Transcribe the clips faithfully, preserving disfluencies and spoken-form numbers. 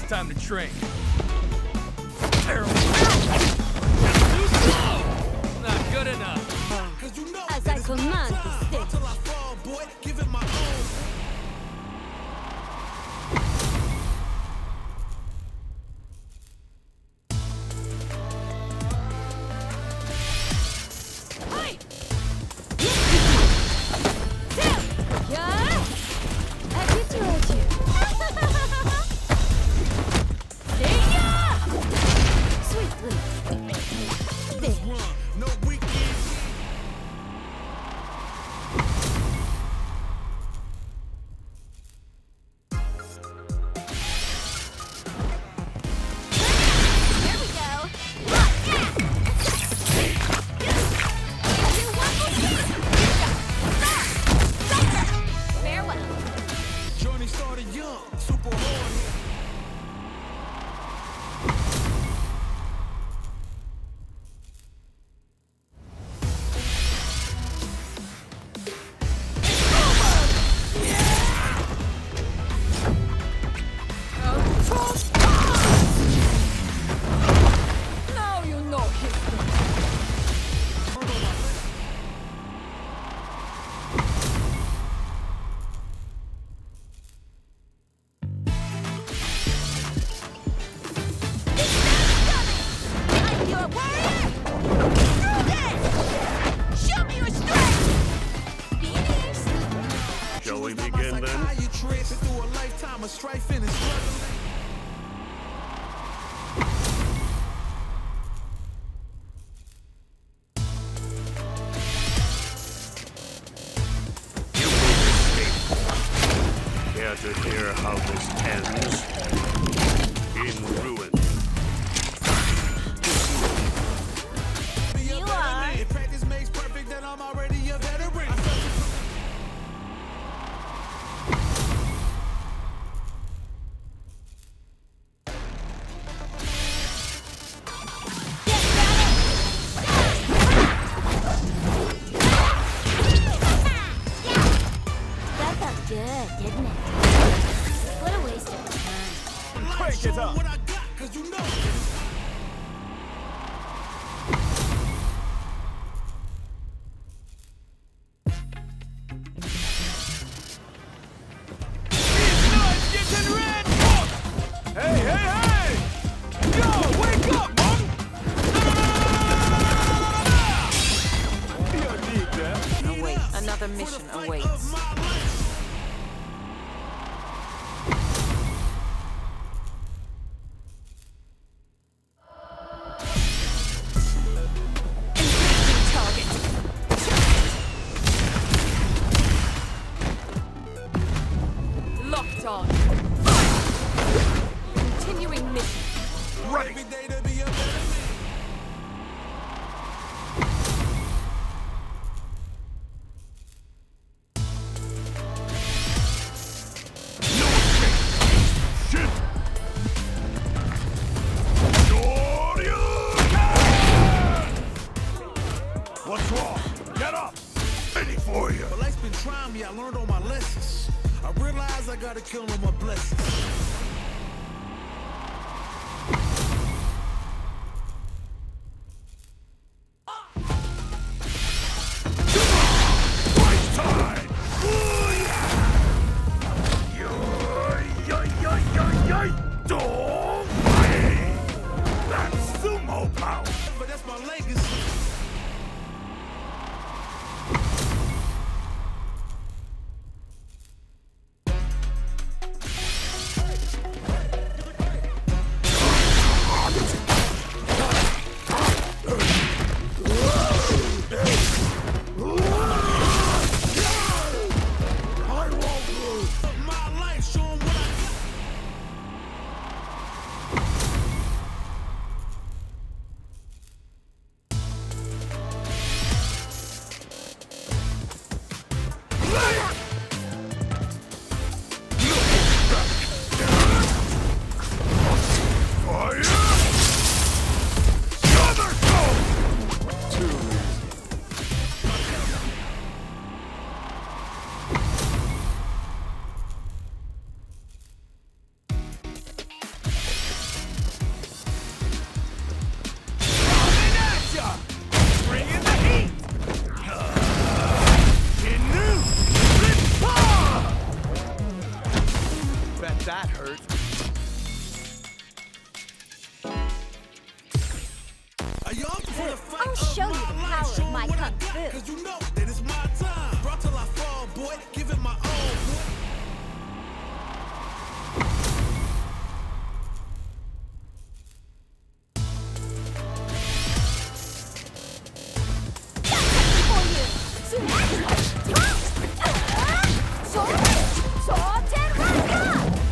time to train. Not good enough. As I command this thing. To hear how this ends in ruin. You are. If practice makes perfect, then I'm already a veteran. That felt good, didn't it? What a waste of time. Crank it up. What I got, 'cause you know. Getting red! Hey, hey, hey! Yo, wake up, man! You're deep there. Await. Another mission awaits. Locked on. Continuing mission. Right. Every day to be a better man. Shit! What's wrong? Get up! Ready for you. But life's been trying me, I learned all my lessons. I realized I gotta kill all my blessings. Fight time! Don't fight! That's sumo power! But that's my legacy. My life, show 'em what I got. hurt. Are you up for the fight I'll of show you my the life? power of Show 'em my what I kung got, fu. 'cause you know that it's my time. Brought till I fall, boy. Give it my all, boy. For you. Tsunami. So, so, Tenraka.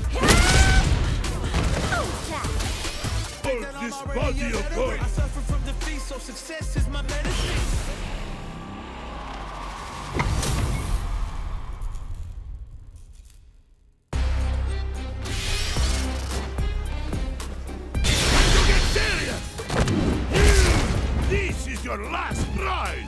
For this body of mine. I suffer from defeat, so success is my medicine. To get serious! This is your last prize!